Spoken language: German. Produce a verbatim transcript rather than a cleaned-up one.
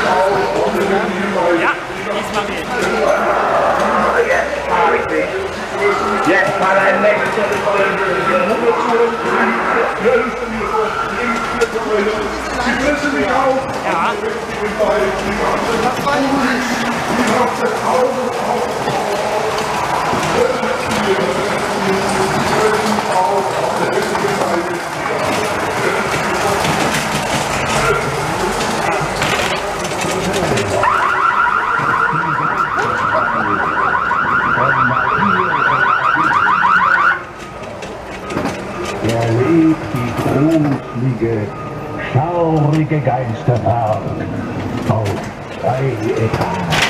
Ja, diesmal geht. Jetzt mal ein nächstes. Sie müssen mich auch. Ja. Erlebt die gruselige, schaurige Geisterfahrt auf zwei Etagen.